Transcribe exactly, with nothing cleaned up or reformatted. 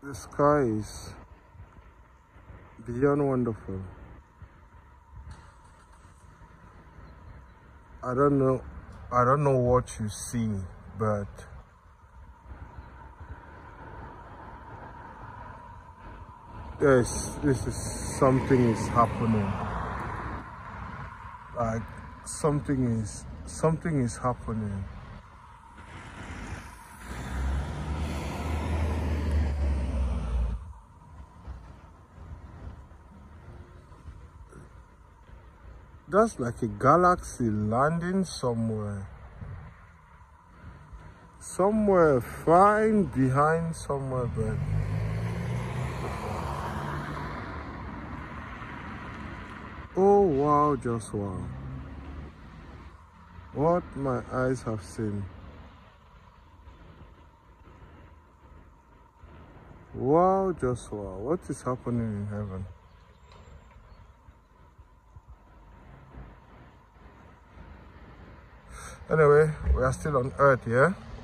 The sky is beyond wonderful. I don't know, I don't know what you see, but yes, this is something is happening. Like something is something is happening. That's like a galaxy landing somewhere. Somewhere fine behind somewhere, but oh wow, just wow. What my eyes have seen. Wow, just wow. What is happening in heaven? Anyway, we are still on Earth, yeah?